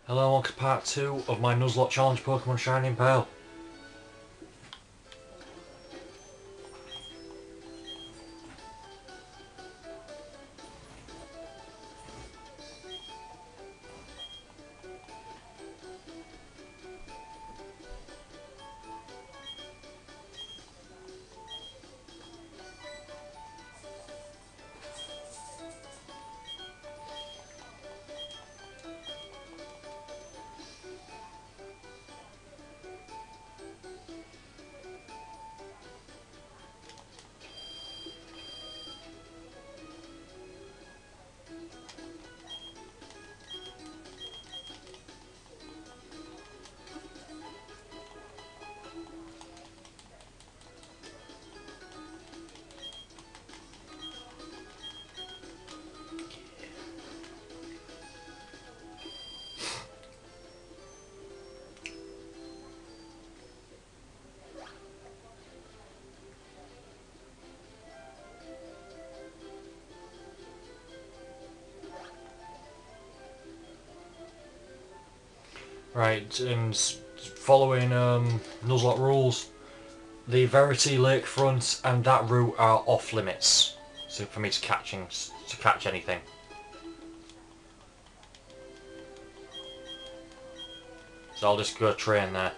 Hello and welcome to part 2 of my Nuzlocke Challenge Pokemon Shining Pearl. Right, and following Nuzlocke rules, the Verity Lakefront and that route are off limits. So for me to catch anything. So I'll just go train there.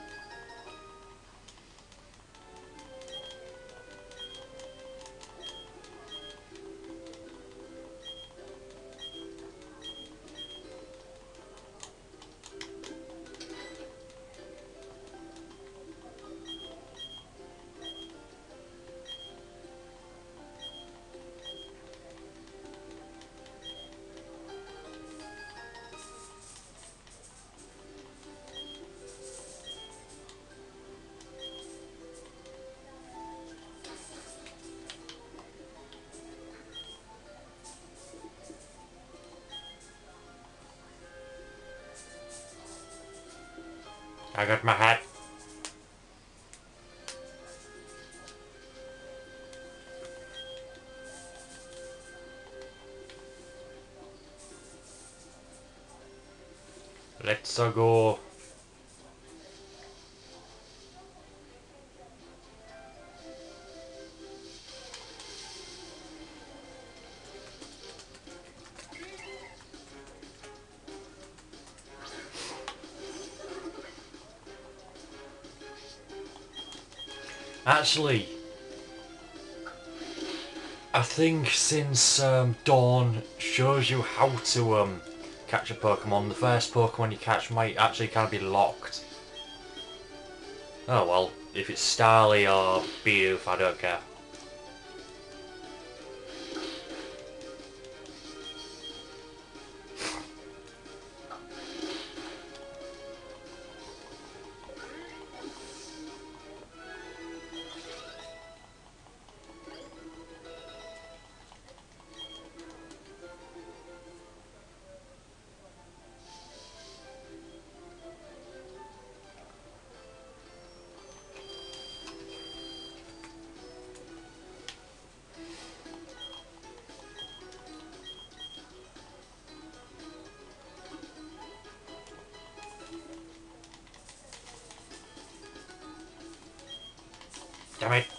I got my hat. Let's go. Actually, I think since Dawn shows you how to catch a Pokemon, the first Pokemon you catch might actually kind of be locked. Oh well, if it's Starly or Bidoof, I don't care. Damn it.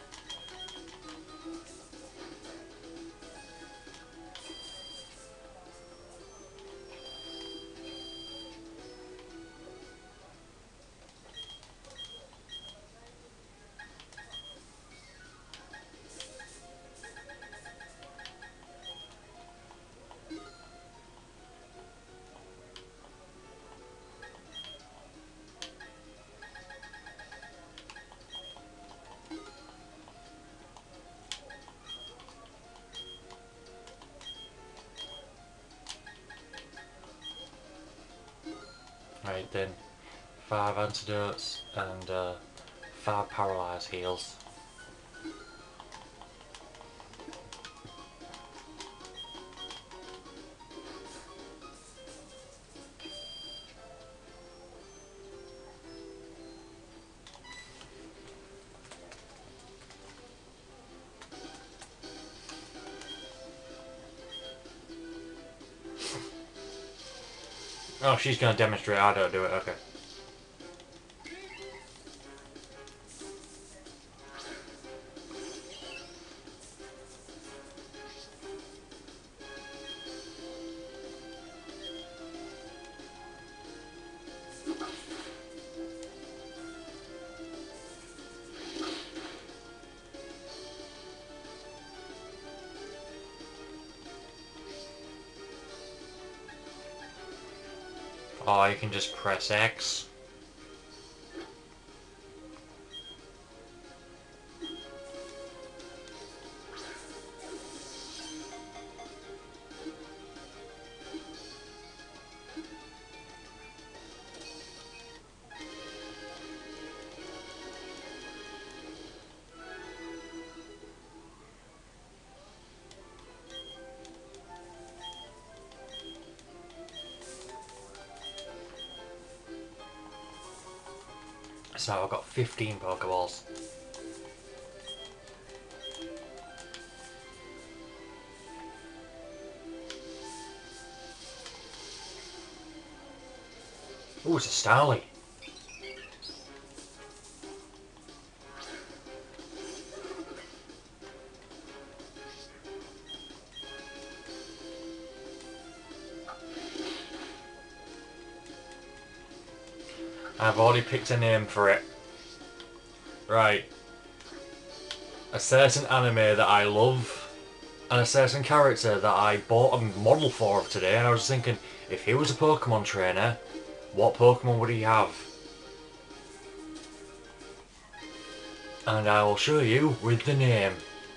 Right then, 5 antidotes and 5 paralyze heals. Oh, she's gonna demonstrate. I don't do it. Okay. Oh, you can just press X. So I've got 15 Pokeballs. Ooh, it's a Starly. I've already picked a name for it. Right. A certain anime that I love, and a certain character that I bought a model for today, and I was thinking, if he was a Pokemon trainer, what Pokemon would he have? And I will show you with the name.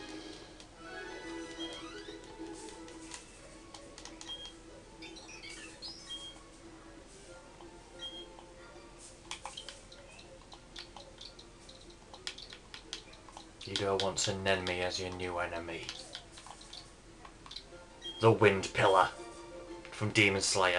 You don't want to name me as your new enemy. The Wind Pillar from Demon Slayer.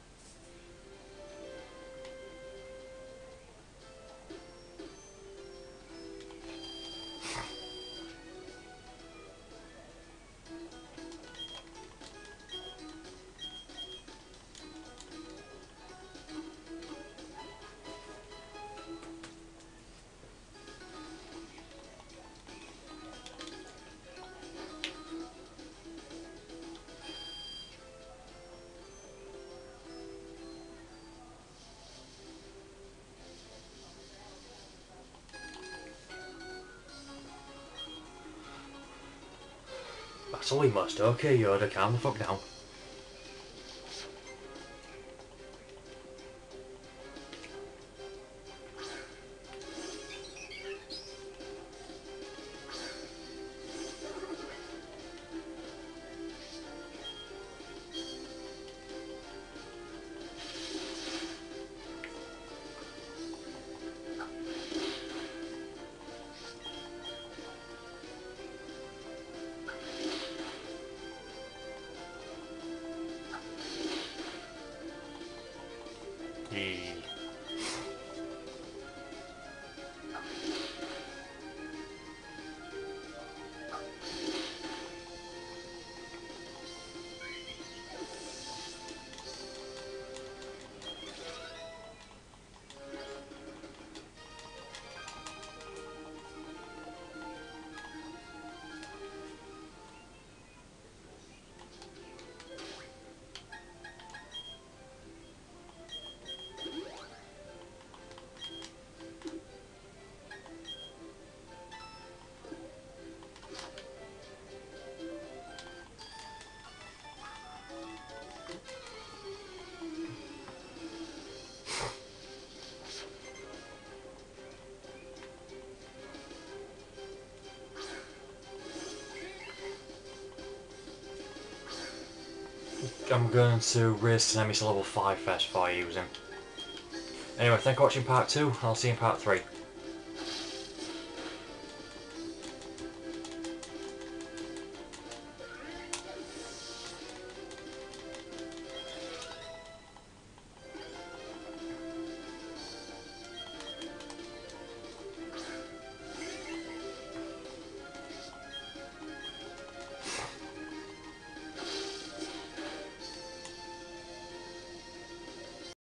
That's all we must. Okay, Yoda, calm the fuck down. I'm going to raise Tanemis to level 5 first before I use him. Anyway, thank you for watching part 2, and I'll see you in part 3.